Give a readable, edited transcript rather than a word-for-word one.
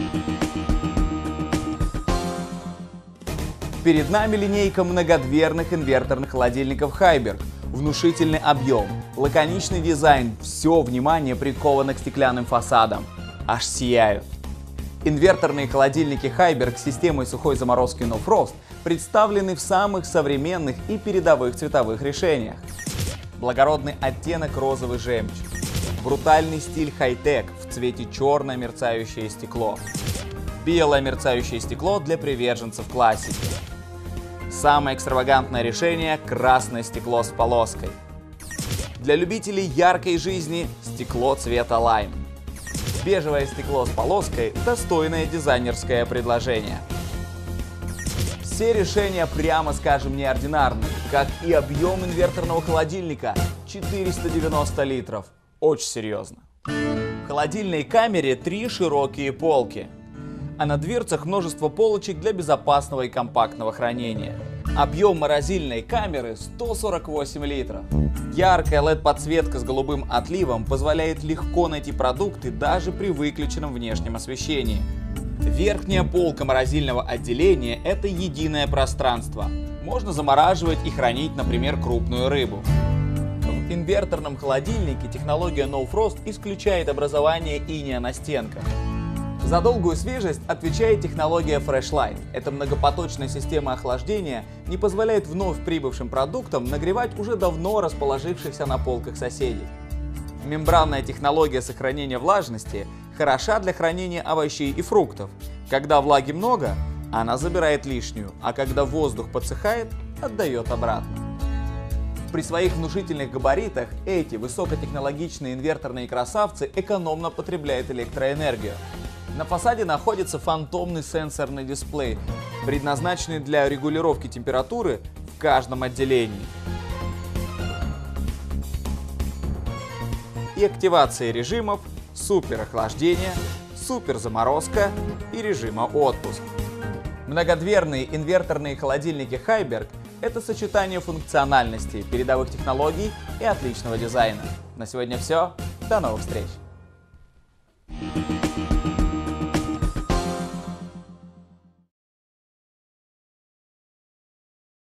Перед нами линейка многодверных инверторных холодильников Hyberg. Внушительный объем, лаконичный дизайн, все внимание приковано к стеклянным фасадам. Аж сияют. Инверторные холодильники Hyberg с системой сухой заморозки No Frost представлены в самых современных и передовых цветовых решениях. Благородный оттенок розовый жемчуг, брутальный стиль хай-тек в цвете черное мерцающее стекло, белое мерцающее стекло для приверженцев классики. Самое экстравагантное решение – красное стекло с полоской. Для любителей яркой жизни – стекло цвета лайм. Бежевое стекло с полоской – достойное дизайнерское предложение. Все решения, прямо скажем, неординарные, как и объем инверторного холодильника – 490 литров. Очень серьезно. В холодильной камере 3 широкие полки, а на дверцах множество полочек для безопасного и компактного хранения. Объем морозильной камеры 148 литров. Яркая LED-подсветка с голубым отливом позволяет легко найти продукты даже при выключенном внешнем освещении. Верхняя полка морозильного отделения – это единое пространство. Можно замораживать и хранить, например, крупную рыбу. В инверторном холодильнике технология No Frost исключает образование инея на стенках. За долгую свежесть отвечает технология Fresh Light. Эта многопоточная система охлаждения не позволяет вновь прибывшим продуктам нагревать уже давно расположившихся на полках соседей. Мембранная технология сохранения влажности хороша для хранения овощей и фруктов. Когда влаги много, она забирает лишнюю, а когда воздух подсыхает, отдает обратно. При своих внушительных габаритах эти высокотехнологичные инверторные красавцы экономно потребляют электроэнергию. На фасаде находится фантомный сенсорный дисплей, предназначенный для регулировки температуры в каждом отделении и активации режимов суперохлаждение, суперзаморозка и режима отпуск. Многодверные инверторные холодильники Hyberg – это сочетание функциональности, передовых технологий и отличного дизайна. На сегодня все. До новых встреч!